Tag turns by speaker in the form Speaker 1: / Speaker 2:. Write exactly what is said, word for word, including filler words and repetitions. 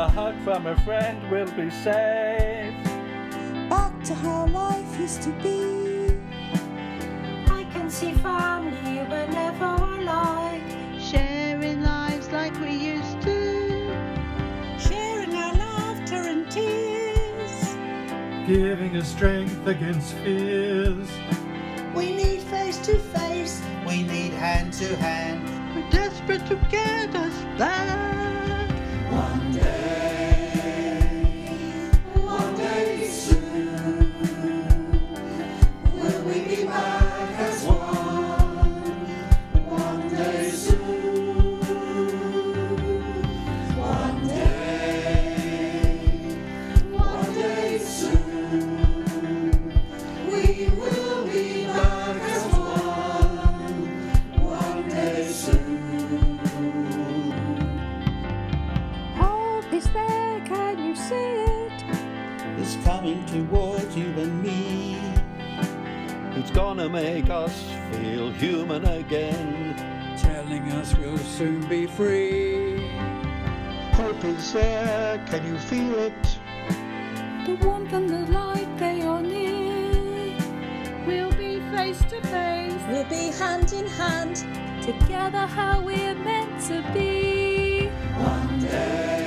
Speaker 1: a hug from a friend, we'll be safe.
Speaker 2: Back to how life used to be.
Speaker 3: I can see family whenever I like,
Speaker 4: sharing lives like we used to,
Speaker 2: sharing our laughter and tears,
Speaker 1: giving us strength against fears.
Speaker 2: We need face to face,
Speaker 5: we need hand to hand.
Speaker 4: we're desperate to get us back.
Speaker 5: One day, one day soon, will we be back as one? One day soon, one day, one day soon, we will be back as one. One day soon.
Speaker 2: hope is there, can you see it?
Speaker 5: It's coming towards you and me.
Speaker 1: It's gonna make us feel human again,
Speaker 6: telling us we'll soon be free.
Speaker 7: Hope is there, can you feel it?
Speaker 2: The warmth and the light, they are near.
Speaker 4: We'll be face to face,
Speaker 2: We'll be hand in hand, together how we're meant to be.
Speaker 5: One day.